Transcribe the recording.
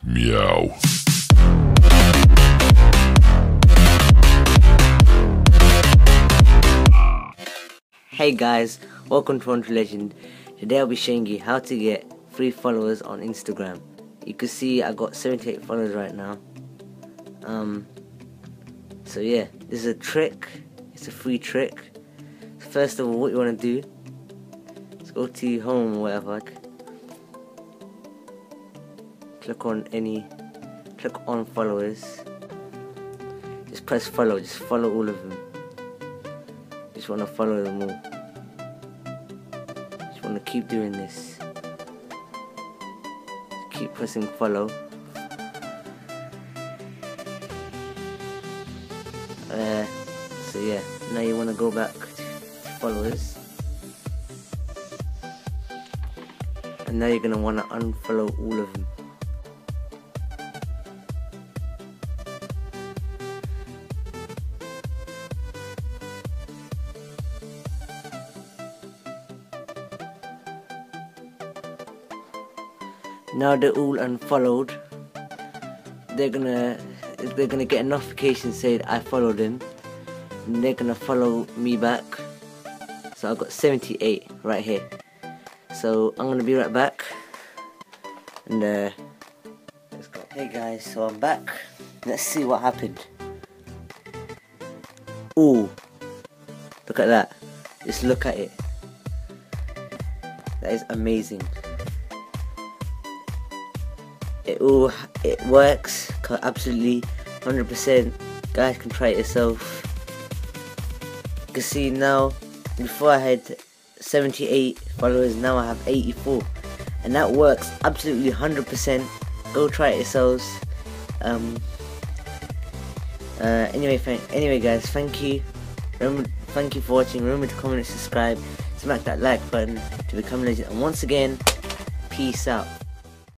Meow. Hey guys, welcome to One True Legend. Today I'll be showing you how to get free followers on Instagram. You can see I got 78 followers right now. So yeah, this is a trick. It's a free trick. First of all, what you want to do is go to home or whatever. Click on followers. Just press follow. Just follow all of them. Just want to follow them all. Just want to keep doing this. Just keep pressing follow. So yeah, now you want to go back to followers, and now you're gonna want to unfollow all of them. Now they're all unfollowed. They're gonna get a notification saying I followed them, and they're gonna follow me back. So I've got 78 right here. So I'm gonna be right back, and let's go. Hey guys, so I'm back. Let's see what happened. Ooh, look at that. Just look at it. That is amazing. It works absolutely 100%. Guys can try it yourself. You can see now, before I had 78 followers, now I have 84, and that works absolutely 100%. Go try it yourselves. Anyway guys, thank you for watching. Remember to comment and subscribe, smack that like button to become a legend, and once again, peace out.